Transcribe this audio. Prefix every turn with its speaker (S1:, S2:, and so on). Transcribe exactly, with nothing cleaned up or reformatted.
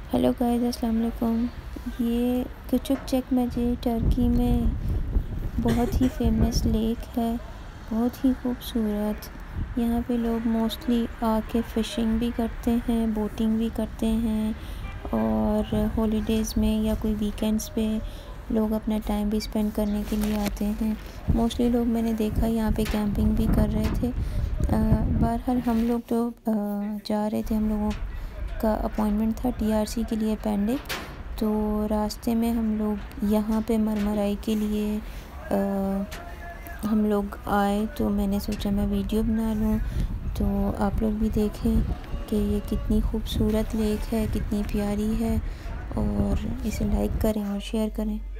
S1: Hello guys, अस्सलाम वालेकुम। ये कुचुक चकमजी टर्की में बहुत ही फेमस लेक है, बहुत ही खूबसूरत। यहाँ पे लोग मोस्टली आके फ़िशिंग भी करते हैं, बोटिंग भी करते हैं और हॉलीडेज़ में या कोई वीकेंड्स पे लोग अपना टाइम भी स्पेंड करने के लिए आते हैं। मोस्टली लोग मैंने देखा यहाँ पे कैंपिंग भी कर रहे थे। बहरहाल हम लोग तो आ, जा रहे थे, हम लोगों का अपॉइंटमेंट था टीआरसी के लिए पेंडिंग। तो रास्ते में हम लोग यहाँ पे मरमराई के लिए आ, हम लोग आए, तो मैंने सोचा मैं वीडियो बना लूँ तो आप लोग भी देखें कि ये कितनी खूबसूरत लेक है, कितनी प्यारी है, और इसे लाइक करें और शेयर करें।